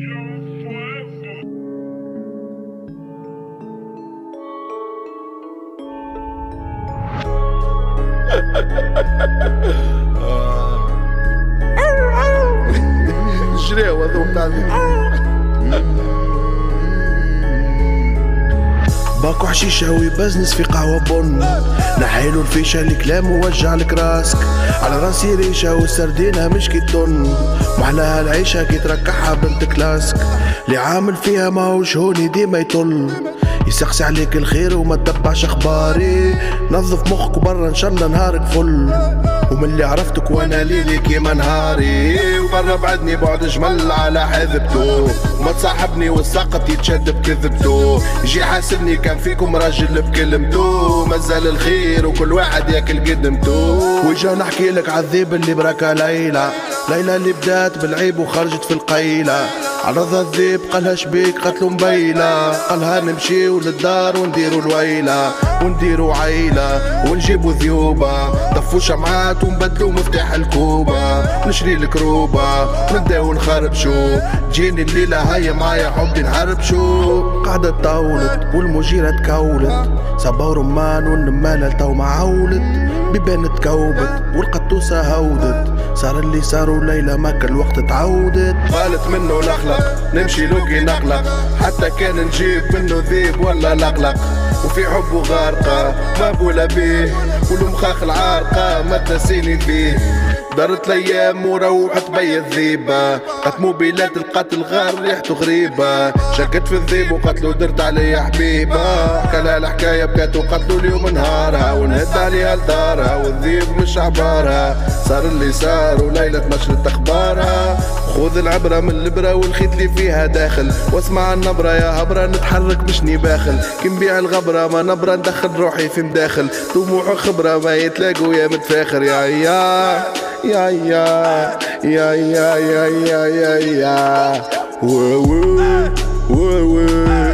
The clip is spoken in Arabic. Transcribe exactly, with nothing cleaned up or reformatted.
شريوة ذوق تاع باكو حشيشة ويبزنس في قهوة بن، نحيلو الفيشة الكلام ووجع لك راسك، على راسي ريشة والسردينة مش كي تن، محلاها العيشة كي تركعها بنت كلاسك، اللي عامل فيها ماهوش هوني ديما يطل، يسقسي عليك الخير وما تتبعش اخباري، نظف مخك برا ان شاء الله نهارك فل، ومن اللي عرفتك وانا ليلي كيما نهاري، وبرا بعدني بعد جمل على حذبتو، وما تصاحبني والساقط يتشد بكذبتو، يجي حاسبني كان فيكم راجل بكلمتو، مازال الخير وكل واحد ياكل قدمتو، وجا نحكي لك عالذيب اللي براكا ليلى، ليلى اللي بدات بالعيب وخرجت في القيلة، عرضها الذيب قالها شبيك قتلو مبيلة، قالها نمشيو للدار ونديرو الويلة ونديرو عيلة ونجيبو ذيوبة، طفو شمعات ونبدلو مفتاح الكوبة، نشري الكروبة ونبداو نخربشو، تجيني الليلة هيا معايا حبي نحربشو، قاعدة طاولت والمجيرة تكولت، صبا ورمان والنمالة تو معولت، بيبان تكوبت والقطوسة هودت، صار اللي صاروا ليلة ما كان الوقت تعودت، قالت منه نخلق نمشي لوكي نقلق، حتى كان نجيب منه ذيب ولا لقلق، وفي حبه غارقة ما بولا بيه، والمخاخ العارقة ما تنسيني فيه، دارت الايام وروحت بي الذيبة، قت موبيلات القتل غار ريحته غريبة، شكت في الذيب وقتلو درت عليا حبيبة، حكالها الحكاية بكات وقتلو اليوم نهارها، ونهد عليها لدارها والذيب مش عبارها، صار اللي صار وليلة نشرت اخبارها، خذ العبرة من البرة والخيط اللي فيها داخل، واسمع النبرة يا هبرة نتحرك مش نباخل، كي نبيع الغبرة ما نبرة ندخل روحي في مداخل، طموح وخبرة ما يتلاقوا يا متفاخر، يا يا يا يا يا يا يا يا يا يا وو وو وو